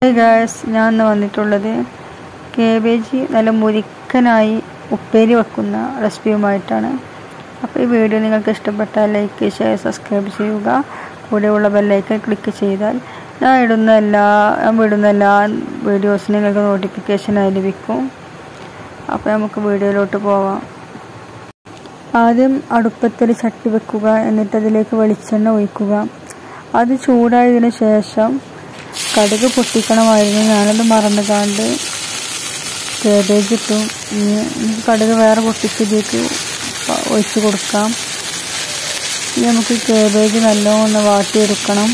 Hi guys, ഞാൻ ഇന്ന് വന്നിട്ടുള്ളത് കേബേജ് നല്ല മുരിക്കനായി ഉപ്പേരി വെക്കുന്ന റെസിപ്പിയുമായിട്ടാണ്. അപ്പോൾ ഈ വീഡിയോ നിങ്ങൾക്ക് ഇഷ്ടപ്പെട്ടാൽ ലൈക്ക്, ഷെയർ, സബ്സ്ക്രൈബ് ചെയ്യുക. കൂടെയുള്ള ബെല്ലൈക്കൺ ക്ലിക്ക് ചെയ്താൽ ഞാൻ വിടുന്ന എല്ലാ വീഡിയോസും നിങ്ങൾക്ക് നോട്ടിഫിക്കേഷനായി ലഭിക്കും. അപ്പോൾ നമുക്ക് വീഡിയോയിലോട്ട് പോവാം. ആദ്യം അടുപ്പത്തിൽ ചട്ടി വെക്കുക, എന്നിട്ട് അതിലേക്ക് വെളിച്ചെണ്ണ ഒഴിക്കുക. അത് ചൂടായതിനു ശേഷം കടുക് പൊട്ടിക്കണമായിരുന്നു. ഞാനത് മറന്നുകാണ്ട് കേബേജ് ഇട്ടു. കടുക് വേറെ പൊട്ടിച്ചതിലേക്ക് ഒഴിച്ച് കൊടുക്കാം. ഇനി നമുക്ക് കേബേജ് നല്ലോണം വാട്ടിയെടുക്കണം.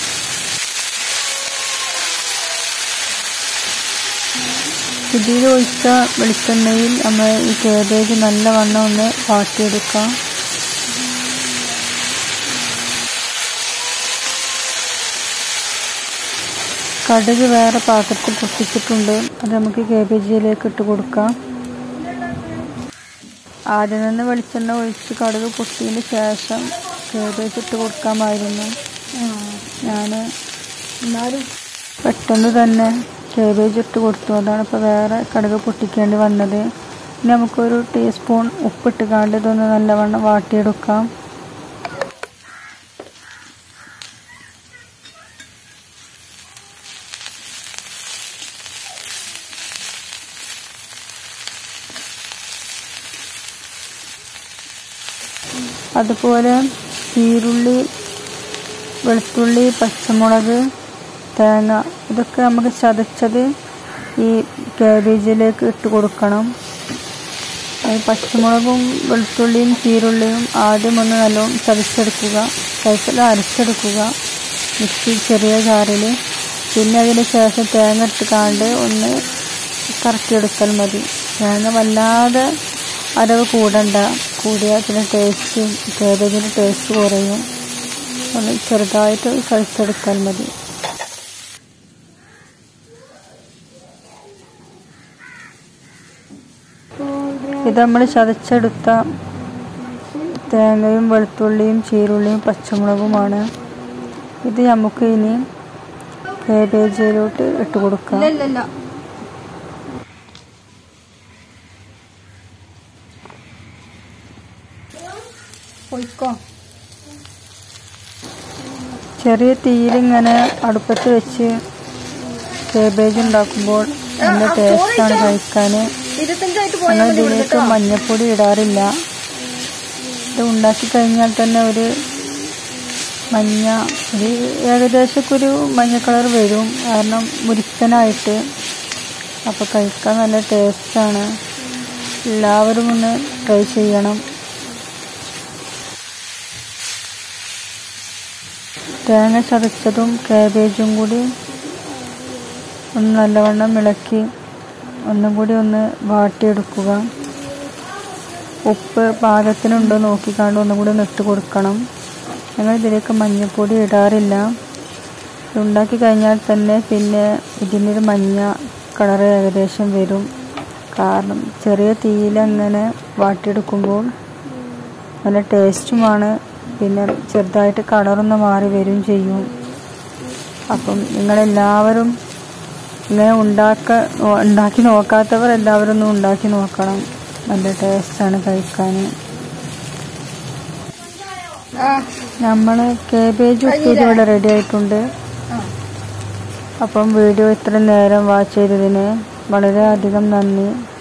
ഇതിൽ ഒഴിച്ച വെളിച്ചെണ്ണയിൽ നമ്മൾ ഈ കേബേജ് നല്ലവണ്ണം ഒന്ന് വാട്ടിയെടുക്കാം. കടുക് വേറെ പാത്രത്തിൽ പൊട്ടിച്ചിട്ടുണ്ട്. അത് നമുക്ക് കേബേജിലേക്ക് ഇട്ട് കൊടുക്കാം. ആദ്യം നിന്ന് വെളിച്ചെണ്ണ ഒഴിച്ച് കടുക് പൊട്ടിയതിന് ശേഷം കേബേജ് ഇട്ട് കൊടുക്കാമായിരുന്നു. ഞാൻ എന്നാലും പെട്ടെന്ന് തന്നെ കേബേജ് ഇട്ട് കൊടുത്തു. അതാണ് ഇപ്പോൾ വേറെ കടുക് പൊട്ടിക്കേണ്ടി വന്നത്. ഇനി നമുക്കൊരു ടീസ്പൂൺ ഉപ്പിട്ട് കാണ്ട് ഇതൊന്ന് നല്ലവണ്ണം വാട്ടിയെടുക്കാം. അതുപോലെ ചീരുള്ളി, വെളുത്തുള്ളി, പച്ചമുളക്, തേങ്ങ ഇതൊക്കെ നമുക്ക് ചതച്ചത് ഈ കേബേജിലേക്ക് ഇട്ട് കൊടുക്കണം. പച്ചമുളകും വെളുത്തുള്ളിയും ചീരുള്ളിയും ആദ്യം ഒന്ന് നല്ലോണം ചതച്ചെടുക്കുക, അരച്ചെടുക്കുക മിക്സി ചെറിയ ജാറിൽ. പിന്നെ അതിന് ശേഷം തേങ്ങ ഇട്ടുകാണ്ട് ഒന്ന് കറക്കിയെടുത്താൽ മതി. തേങ്ങ വല്ലാതെ അരവ് കൂടിയാൽ പിന്നെ കേബേജിൻ്റെ ടേസ്റ്റ് കുറയും. ഒന്ന് ചെറുതായിട്ട് കഴിച്ചെടുത്താൽ മതി. ഇത് നമ്മൾ ചതച്ചെടുത്ത തേങ്ങയും വെളുത്തുള്ളിയും ചീരുള്ളിയും പച്ചമുളകുമാണ്. ഇത് നമുക്ക് ഇനി കേബേജിലോട്ട് ഇട്ട് കൊടുക്കാം. ചെറിയ തീയിലിങ്ങനെ അടുപ്പത്ത് വെച്ച് കേബേജ് ഉണ്ടാക്കുമ്പോൾ നല്ല ടേസ്റ്റാണ് കഴിക്കാൻ. ഞങ്ങൾ ഇതിലേക്ക് മഞ്ഞൾപ്പൊടി ഇടാറില്ല. ഇത് ഉണ്ടാക്കി കഴിഞ്ഞാൽ തന്നെ ഒരു ഏകദേശമൊക്കെ ഒരു മഞ്ഞ കളർ വരും, കാരണം മുരിക്കനായിട്ട്. അപ്പോൾ കഴിക്കാൻ നല്ല ടേസ്റ്റാണ്. എല്ലാവരും ഒന്ന് ട്രൈ ചെയ്യണം. തേങ്ങ ചതച്ചതും കേബേജും കൂടി ഒന്ന് നല്ലവണ്ണം ഇളക്കി ഒന്നും കൂടി ഒന്ന് വാട്ടിയെടുക്കുക. ഉപ്പ് പാകത്തിനുണ്ടോ നോക്കിക്കാണ്ട് ഒന്നും കൂടി ഒന്ന് ഇട്ട് കൊടുക്കണം. ഞങ്ങൾ ഇതിലേക്ക് മഞ്ഞൾപ്പൊടി ഇടാറില്ല. ഉണ്ടാക്കി കഴിഞ്ഞാൽ തന്നെ പിന്നെ ഇതിനൊരു മഞ്ഞ കളർ ഏകദേശം വരും. കാരണം ചെറിയ തീയിലങ്ങനെ വാട്ടിയെടുക്കുമ്പോൾ നല്ല ടേസ്റ്റുമാണ്. പിന്നെ ചെറുതായിട്ട് കളറൊന്ന് മാറി വരും ചെയ്യും. അപ്പം നിങ്ങളെല്ലാവരും ഇങ്ങനെ ഉണ്ടാക്കി നോക്കാത്തവർ എല്ലാവരും ഒന്ന് ഉണ്ടാക്കി നോക്കണം. നല്ല ടേസ്റ്റാണ് കഴിക്കാൻ. നമ്മൾ കേബേജ് ഉപ്പേരി ഇവിടെ റെഡി ആയിട്ടുണ്ട്. അപ്പം വീഡിയോ ഇത്ര നേരം വാച്ച് ചെയ്തതിന് വളരെയധികം നന്ദി.